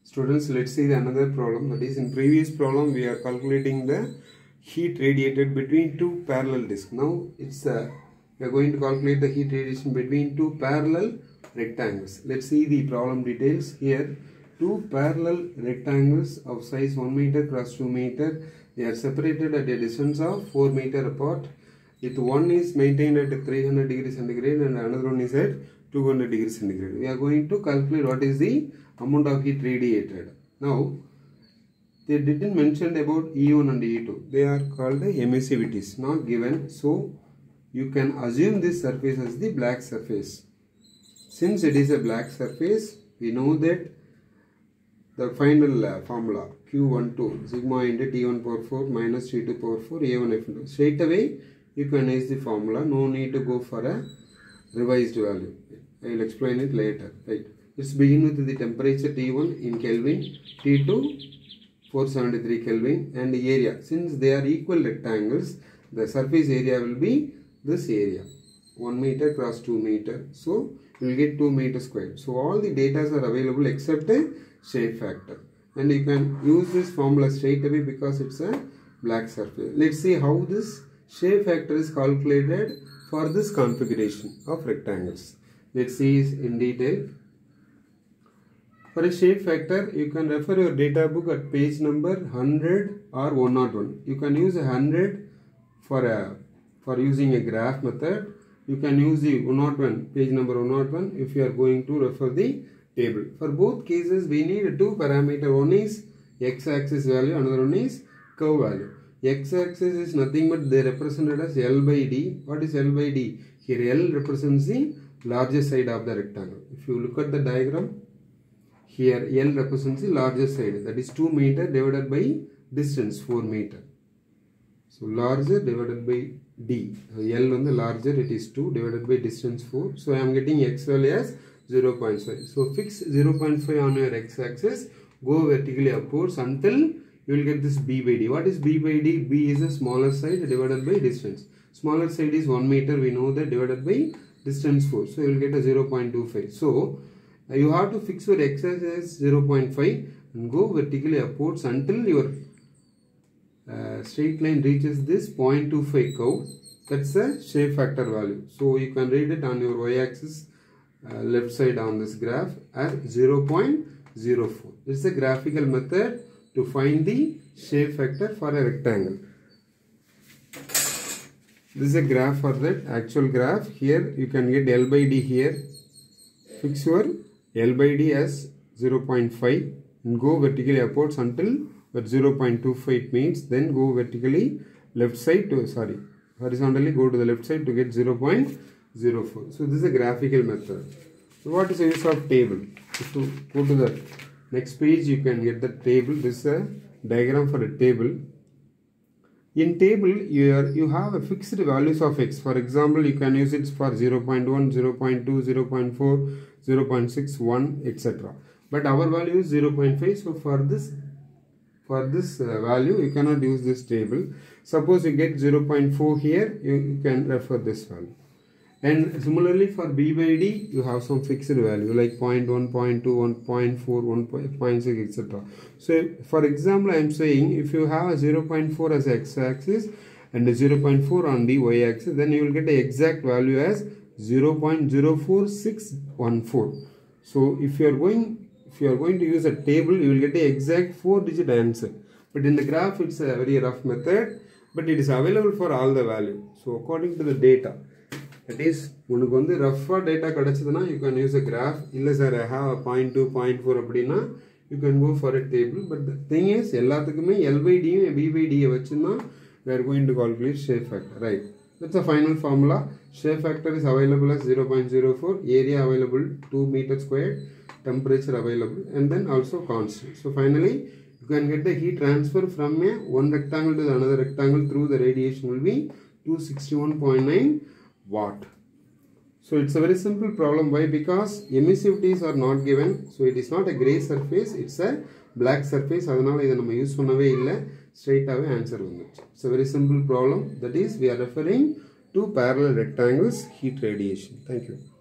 Students, let's see another problem. That is, in previous problem we are calculating the heat radiated between two parallel discs. Now we are going to calculate the heat radiation between two parallel rectangles. Let's see the problem details here. Two parallel rectangles of size 1 meter cross 2 meter. They are separated at a distance of 4 meter apart. With one is maintained at 300 degrees centigrade and another one is at 200 degrees centigrade. We are going to calculate what is the amount of heat radiated. Now, they didn't mention about E1 and E2. They are called the emissivities, not given. So, you can assume this surface as the black surface. Since it is a black surface, we know that the final formula Q12 sigma into T1 power 4 minus T2 power 4 A1 F2. Straight away, you can use the formula. No need to go for a revised value. I will explain it later. Right. Let's begin with the temperature T1 in Kelvin, T2 473 Kelvin, and the area. Since they are equal rectangles, the surface area will be this area, 1 meter cross 2 meter. So you will get 2 meters squared. So all the data are available except a shape factor, and you can use this formula straight away because it's a black surface. Let's see how this shape factor is calculated for this configuration of rectangles. Let's see in detail. For a shape factor, you can refer your data book at page number 100 or 101. You can use 100 for using a graph method. You can use the 101, page number 101, if you are going to refer the table. For both cases, we need two parameters. One is x-axis value, another one is curve value. X-axis is nothing but they represented as L by D. What is L by D? Here L represents the larger side of the rectangle. If you look at the diagram, here L represents the larger side, that is 2 meter divided by distance 4 meter. So larger divided by D. L on the larger, it is 2 divided by distance 4. So I am getting x value as 0.5. So fix 0.5 on your x-axis, go vertically upwards until you will get this B by D. What is B by D? B is the smaller side divided by distance. Smaller side is 1 meter, we know that, divided by distance 4. So you will get a 0.25. So you have to fix your x-axis as 0.5 and go vertically upwards until your straight line reaches this 0.25 curve. That's the shape factor value. So you can read it on your y-axis left side on this graph as 0.04. This is a graphical method to find the shape factor for a rectangle. This is a graph for that actual graph. Here you can get L by D here. Fix your L by D as 0.5 and go vertically upwards until that 0.25 means, then go vertically left side to, horizontally go to the left side to get 0.04. So this is a graphical method. So what is the use of table? If you go to the next page, you can get the table. This is a diagram for a table. In table, you have a fixed values of x. For example, you can use it for 0.1, 0.2, 0.4, 0.6, 1, etc. But our value is 0.5. So for this value, you cannot use this table. Suppose you get 0.4 here, you can refer this value. And similarly for B by D, you have some fixed value like 0.1, 0.2, 1.4, 1.6, etc. So for example, I am saying if you have a 0.4 as x-axis and a 0.4 on the y-axis, then you will get the exact value as 0.04614. So if you are going to use a table, you will get the exact 4-digit answer. But in the graph, it's a very rough method, but it is available for all the value. So according to the data, that is, unukku rough data kadachadana, you can use a graph. Illa sir, I have a 0.2, 0.4 appadina, you can go for a table. But the thing is, ellathukkume L by D and B by D vachina, we are going to calculate shape factor, right? That's the final formula. Shape factor is available as 0.04, area available 2 meters squared, temperature available, and then also constant. So finally, you can get the heat transfer from one rectangle to the another rectangle through the radiation will be 261.9 watt. So it's a very simple problem. Why? Because emissivities are not given. So it is not a grey surface, it's a black surface. Adhanala idha nama use pannave illa, straight away answer vanduchu. It's a very simple problem. That is, we are referring to parallel rectangles heat radiation. Thank you.